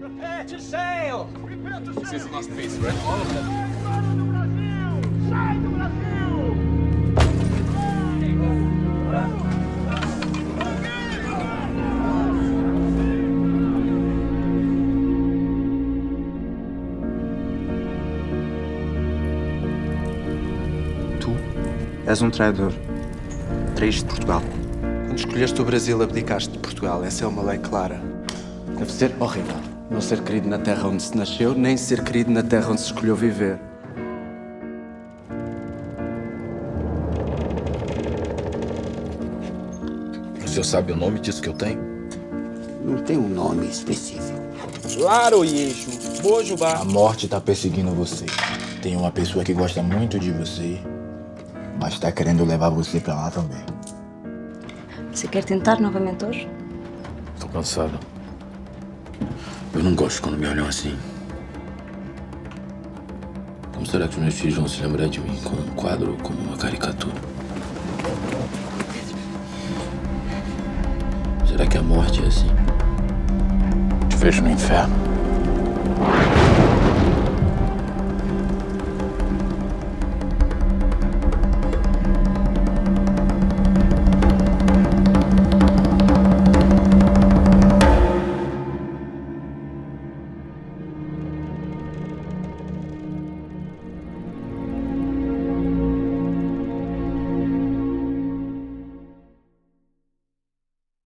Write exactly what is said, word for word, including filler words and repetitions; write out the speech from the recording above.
Repete, sail! This is the last piece, right? All of them. Sai do Brasil! Tu és um traidor. Traíste Portugal. Quando escolheste o Brasil, abdicaste de Portugal. Essa é uma lei clara. Deve ser horrível não ser querido na terra onde se nasceu, nem ser querido na terra onde se escolheu viver. O senhor sabe o nome disso que eu tenho? Não tem um nome específico. Claro, Yeixo. Bojubá. A morte tá perseguindo você. Tem uma pessoa que gosta muito de você, mas tá querendo levar você pra lá também. Você quer tentar novamente hoje? Tô cansado. Eu não gosto quando me olham assim. Como será que os meus filhos vão se lembrar de mim? Como um quadro ou como uma caricatura? Será que a morte é assim? Te vejo no inferno.